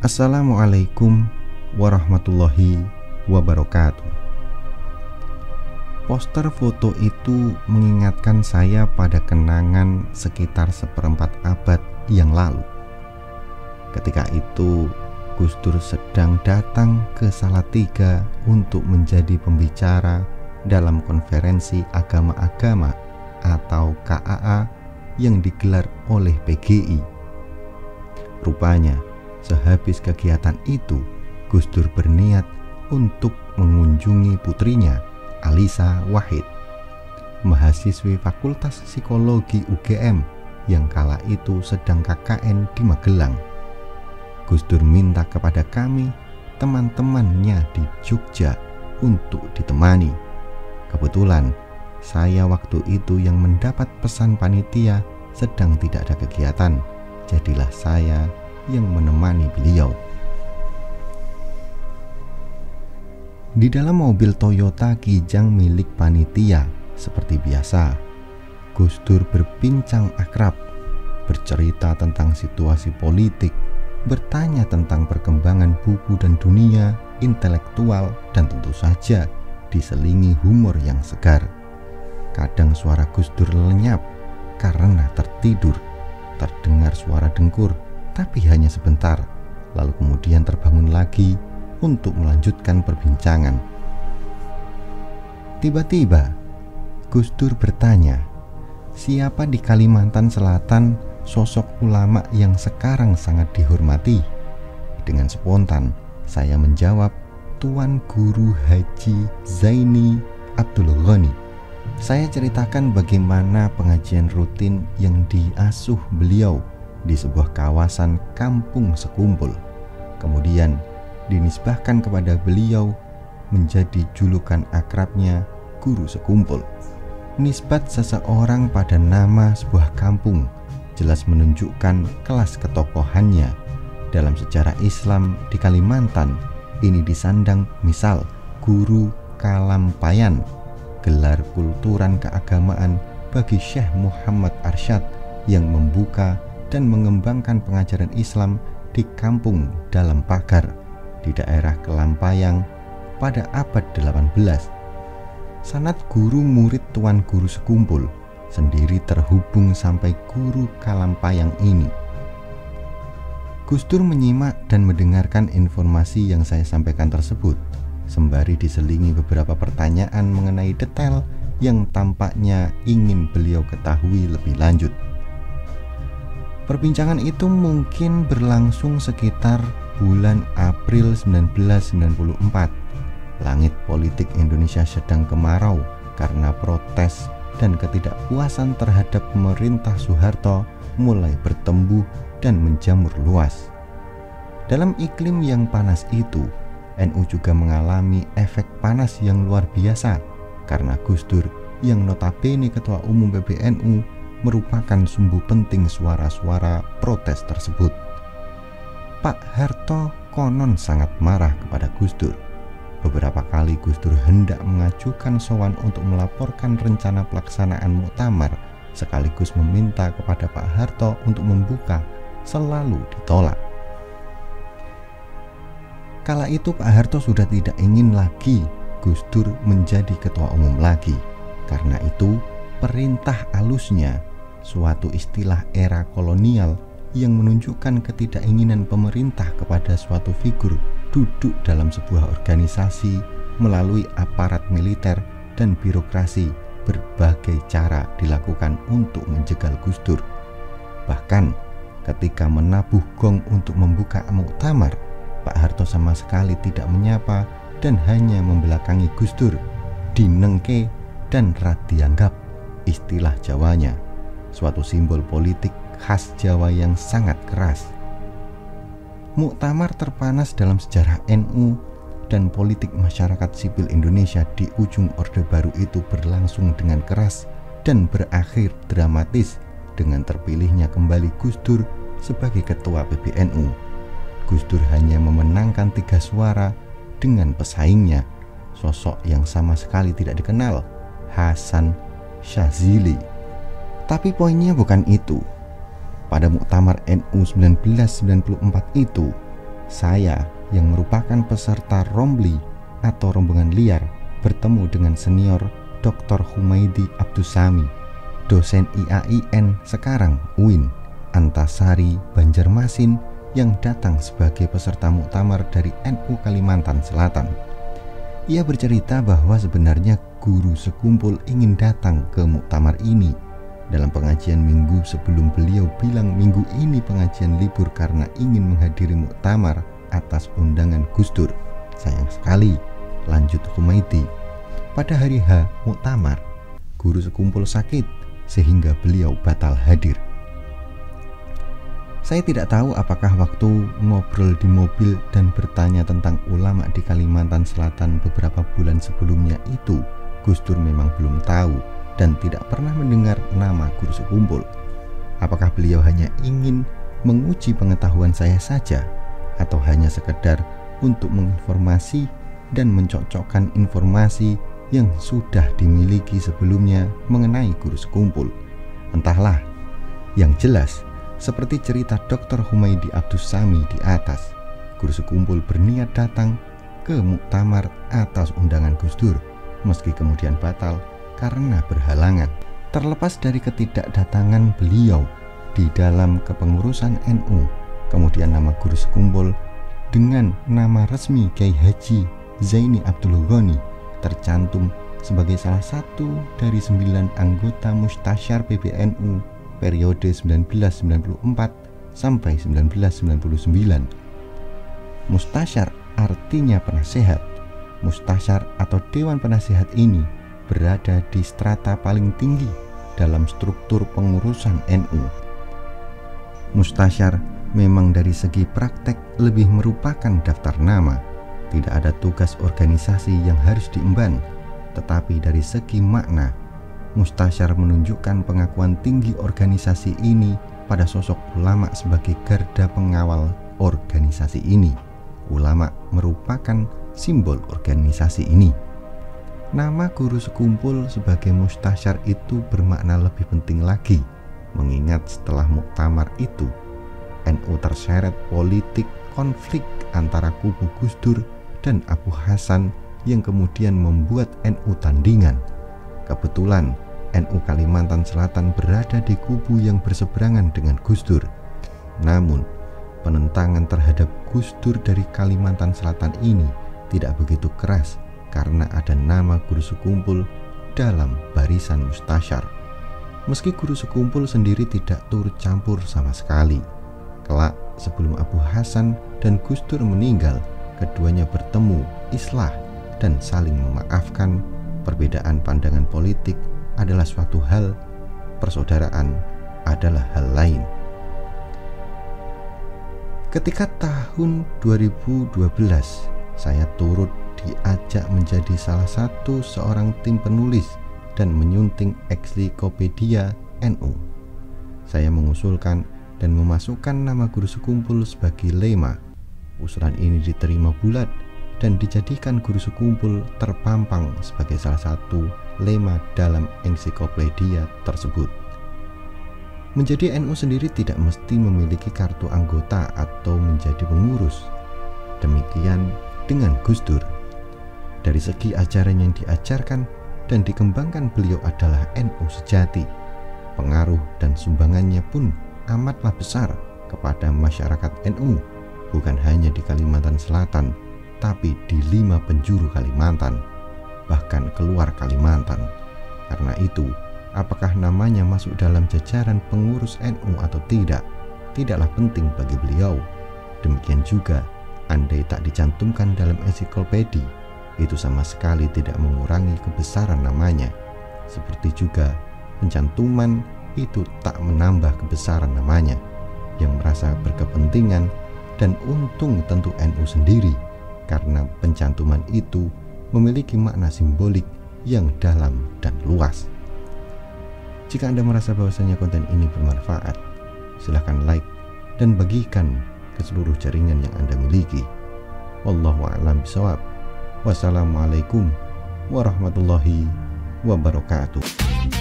Assalamualaikum warahmatullahi wabarakatuh. Poster foto itu mengingatkan saya pada kenangan sekitar seperempat abad yang lalu. Ketika itu Gus Dur sedang datang ke Salatiga untuk menjadi pembicara dalam konferensi agama-agama atau KAA yang digelar oleh PGI. Rupanya sehabis kegiatan itu, Gus Dur berniat untuk mengunjungi putrinya, Alisa Wahid, mahasiswi Fakultas Psikologi UGM yang kala itu sedang KKN di Magelang. Gus Dur minta kepada kami, teman-temannya di Jogja, untuk ditemani. Kebetulan, saya waktu itu yang mendapat pesan panitia sedang tidak ada kegiatan, jadilah saya yang menemani beliau. Di dalam mobil Toyota Kijang milik panitia, seperti biasa, Gus Dur berbincang akrab, bercerita tentang situasi politik, bertanya tentang perkembangan buku dan dunia intelektual, dan tentu saja diselingi humor yang segar. Kadang suara Gus Dur lenyap karena tertidur, terdengar suara dengkur, tapi hanya sebentar, lalu kemudian terbangun lagi untuk melanjutkan perbincangan. Tiba-tiba, Gus Dur bertanya, siapa di Kalimantan Selatan sosok ulama yang sekarang sangat dihormati? Dengan spontan, saya menjawab, Tuan Guru Haji Zaini Abdul Ghani. Saya ceritakan bagaimana pengajian rutin yang diasuh beliau di sebuah kawasan kampung sekumpul, kemudian dinisbahkan kepada beliau menjadi julukan akrabnya Guru Sekumpul. Nisbat seseorang pada nama sebuah kampung jelas menunjukkan kelas ketokohannya. Dalam sejarah Islam di Kalimantan, ini disandang misal Guru Kalampayan, gelar kulturan keagamaan bagi Syekh Muhammad Arsyad yang membuka dan mengembangkan pengajaran Islam di kampung dalam pagar di daerah Kelampayang pada abad 18. Sanad guru murid Tuan Guru Sekumpul sendiri terhubung sampai Guru Kalampayang ini. Gus Dur menyimak dan mendengarkan informasi yang saya sampaikan tersebut, sembari diselingi beberapa pertanyaan mengenai detail yang tampaknya ingin beliau ketahui lebih lanjut. Perbincangan itu mungkin berlangsung sekitar bulan April 1994. Langit politik Indonesia sedang kemarau karena protes dan ketidakpuasan terhadap pemerintah Soeharto mulai bertembuh dan menjamur luas. Dalam iklim yang panas itu, NU juga mengalami efek panas yang luar biasa karena Gus Dur yang notabene Ketua Umum PBNU merupakan sumbu penting suara-suara protes tersebut. Pak Harto konon sangat marah kepada Gus Dur. Beberapa kali Gus Dur hendak mengajukan sowan untuk melaporkan rencana pelaksanaan muktamar sekaligus meminta kepada Pak Harto untuk membuka, selalu ditolak. Kala itu Pak Harto sudah tidak ingin lagi Gus Dur menjadi ketua umum lagi. Karena itu perintah alusnya, suatu istilah era kolonial yang menunjukkan ketidakinginan pemerintah kepada suatu figur duduk dalam sebuah organisasi melalui aparat militer dan birokrasi, berbagai cara dilakukan untuk menjegal Gus Dur. Bahkan ketika menabuh gong untuk membuka muktamar, Pak Harto sama sekali tidak menyapa dan hanya membelakangi Gus Dur, dinengke dan rat dianggap, istilah Jawanya, suatu simbol politik khas Jawa yang sangat keras. Muktamar terpanas dalam sejarah NU dan politik masyarakat sipil Indonesia di ujung Orde Baru itu berlangsung dengan keras dan berakhir dramatis dengan terpilihnya kembali Gus Dur sebagai ketua PBNU. Gus Dur hanya memenangkan 3 suara dengan pesaingnya, sosok yang sama sekali tidak dikenal, Hasan Syazili. Tapi poinnya bukan itu. Pada Muktamar NU 1994 itu, Saya yang merupakan peserta Rombli atau rombongan liar bertemu dengan senior Dr. Humaidi Abdussami, dosen IAIN sekarang UIN, Antasari, Banjarmasin, yang datang sebagai peserta muktamar dari NU Kalimantan Selatan. Ia bercerita bahwa sebenarnya guru sekumpul ingin datang ke muktamar ini. Dalam pengajian minggu sebelum beliau bilang minggu ini pengajian libur karena ingin menghadiri muktamar atas undangan Gus Dur. Sayang sekali, lanjut Humaidi, pada hari H muktamar, guru sekumpul sakit sehingga beliau batal hadir. Saya tidak tahu apakah waktu ngobrol di mobil dan bertanya tentang ulama di Kalimantan Selatan beberapa bulan sebelumnya itu, Gus Dur memang belum tahu dan tidak pernah mendengar nama guru sekumpul. Apakah beliau hanya ingin menguji pengetahuan saya saja, atau hanya sekedar untuk menginformasi dan mencocokkan informasi yang sudah dimiliki sebelumnya mengenai guru sekumpul? Entahlah. Yang jelas, seperti cerita Dr. Humaidi Abdussami di atas, guru sekumpul berniat datang ke muktamar atas undangan Gus Dur, meski kemudian batal karena berhalangan. Terlepas dari ketidakdatangan beliau di dalam kepengurusan NU, kemudian nama guru sekumpul dengan nama resmi Kiai Haji Zaini Abdul Ghani tercantum sebagai salah satu dari 9 anggota Mustasyar PBNU periode 1994 sampai 1999. Mustasyar artinya penasehat. Mustasyar atau Dewan Penasehat ini berada di strata paling tinggi dalam struktur pengurusan NU. Mustasyar memang dari segi praktek lebih merupakan daftar nama. Tidak ada tugas organisasi yang harus diemban, tetapi dari segi makna, Mustasyar menunjukkan pengakuan tinggi organisasi ini pada sosok ulama sebagai garda pengawal organisasi ini. Ulama merupakan simbol organisasi ini. Nama guru sekumpul sebagai Mustasyar itu bermakna lebih penting lagi, mengingat setelah muktamar itu, NU terseret politik konflik antara kubu Gus Dur dan Abu Hasan yang kemudian membuat NU tandingan. Kebetulan NU Kalimantan Selatan berada di kubu yang berseberangan dengan Gus Dur. Namun, penentangan terhadap Gus Dur dari Kalimantan Selatan ini tidak begitu keras karena ada nama guru sekumpul dalam barisan Mustasyar. Meski guru sekumpul sendiri tidak turut campur sama sekali. Kelak sebelum Abu Hasan dan Gus Dur meninggal, keduanya bertemu, islah, dan saling memaafkan. Perbedaan pandangan politik adalah suatu hal, persaudaraan adalah hal lain. Ketika tahun 2012, saya turut diajak menjadi salah satu seorang tim penulis dan menyunting Ensiklopedia NU. Saya mengusulkan dan memasukkan nama guru sekumpul sebagai lema. Usulan ini diterima bulat dan dijadikan guru sekumpul terpampang sebagai salah satu lema dalam ensiklopedia tersebut. Menjadi NU sendiri tidak mesti memiliki kartu anggota atau menjadi pengurus. Demikian dengan Gus Dur. Dari segi ajaran yang diajarkan dan dikembangkan beliau adalah NU sejati. Pengaruh dan sumbangannya pun amatlah besar kepada masyarakat NU, bukan hanya di Kalimantan Selatan, tapi di 5 penjuru Kalimantan, bahkan keluar Kalimantan. Karena itu, apakah namanya masuk dalam jajaran pengurus NU atau tidak, tidaklah penting bagi beliau. Demikian juga, andai tak dicantumkan dalam ensiklopedia, itu sama sekali tidak mengurangi kebesaran namanya. Seperti juga, pencantuman itu tak menambah kebesaran namanya. Yang merasa berkepentingan dan untung tentu NU sendiri, karena pencantuman itu memiliki makna simbolik yang dalam dan luas. Jika Anda merasa bahwasanya konten ini bermanfaat, silahkan like dan bagikan ke seluruh jaringan yang Anda miliki. Wallahu a'lam bishawab. Wassalamualaikum warahmatullahi wabarakatuh.